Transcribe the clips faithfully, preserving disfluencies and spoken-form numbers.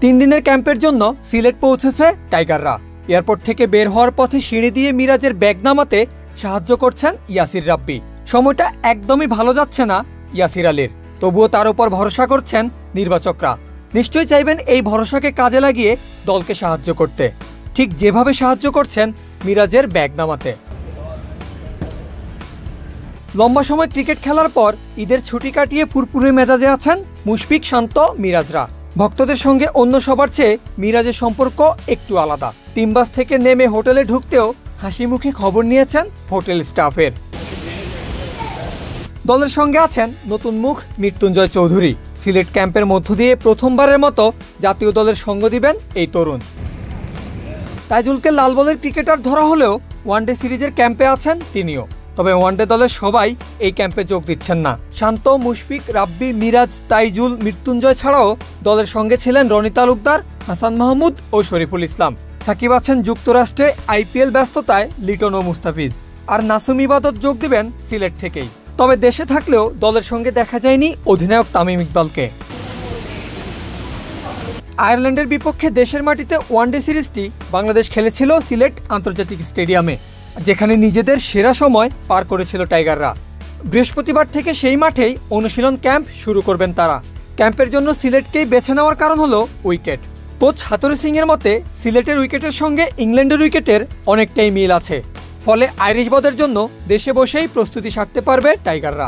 তিন দিনের ক্যাম্পের জন্য সিলেট পৌঁছেছে টাইগাররা। এয়ারপোর্ট থেকে বের হওয়ার পথে সিঁড়ি দিয়ে মিরাজের ব্যাগ নামাতে সাহায্য করছেন ইয়াসির রাব্বি। সময়টা একদমই ভালো যাচ্ছে না ইয়াসির আলীর, তবুও তার উপর ভরসা করছেন নির্বাচকরা। নিশ্চয়ই চাইবেন এই ভরসাকে কাজে লাগিয়ে দলকে সাহায্য করতে, ঠিক যেভাবে সাহায্য করছেন মিরাজের ব্যাগ নামাতে। লম্বা সময় ক্রিকেট খেলার পর ঈদের ছুটি কাটিয়ে ফুরফুরে মেজাজে আছেন মুশফিক, শান্ত, মিরাজরা। ভক্তদের সঙ্গে অন্য সবার চেয়ে মিরাজের সম্পর্ক একটু আলাদা। টিম বাস থেকে নেমে হোটেলে ঢুকতেও হাসি মুখে খবর নিয়েছেন হোটেল স্টাফের। দলের সঙ্গে আছেন নতুন মুখ মৃত্যুঞ্জয় চৌধুরী। সিলেট ক্যাম্পের মধ্য দিয়ে প্রথমবারের মতো জাতীয় দলের সঙ্গ দিবেন এই তরুণ। তাইজুলকে লাল বলের ক্রিকেটার ধরা হলেও ওয়ানডে সিরিজের ক্যাম্পে আছেন তিনিও। তবে ওয়ানডে দলের সবাই এই ক্যাম্পে যোগ দিচ্ছেন না। শান্ত, মুশফিক, রাব্বি, মিরাজ, তাইজুল, মৃত্যুঞ্জয় ছাড়াও দলের সঙ্গে ছিলেন রনি তালুকদার, হাসান মাহমুদ ও শরীফুল ইসলাম। সাকিব আছেন যুক্তরাষ্ট্রে আইপিএল ব্যস্ততায়, লিটন ও মুস্তাফিজ। আর নাসুম ইবাদত যোগ দিবেন সিলেট থেকেই। তবে দেশে থাকলেও দলের সঙ্গে দেখা যায়নি অধিনায়ক তামিম ইকবালকে। আয়ারল্যান্ডের বিপক্ষে দেশের মাটিতে ওয়ানডে সিরিজটি বাংলাদেশ খেলেছিল সিলেট আন্তর্জাতিক স্টেডিয়ামে, যেখানে নিজেদের সেরা সময় পার করেছিল টাইগাররা। বৃহস্পতিবার থেকে সেই মাঠেই অনুশীলন ক্যাম্প শুরু করবেন তারা। ক্যাম্পের জন্য সিলেটকেই বেছে নেওয়ার কারণ হলো উইকেট। কোচ হাতুড়ি সিং এর মতে সিলেটের উইকেটের সঙ্গে ইংল্যান্ডের উইকেটের অনেকটাই মিল আছে, ফলে আইরিশ বদের জন্য দেশে বসেই প্রস্তুতি সারতে পারবে টাইগাররা।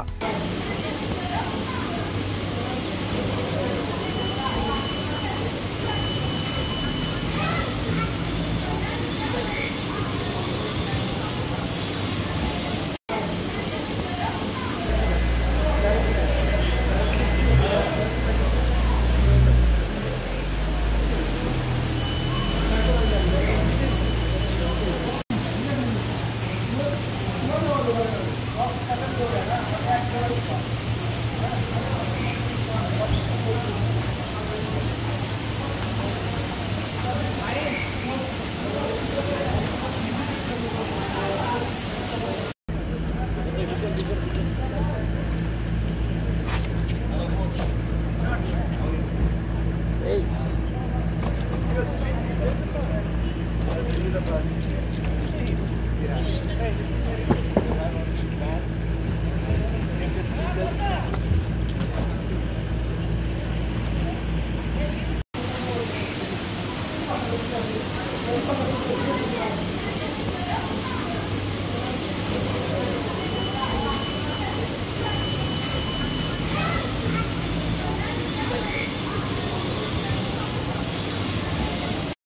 Hey.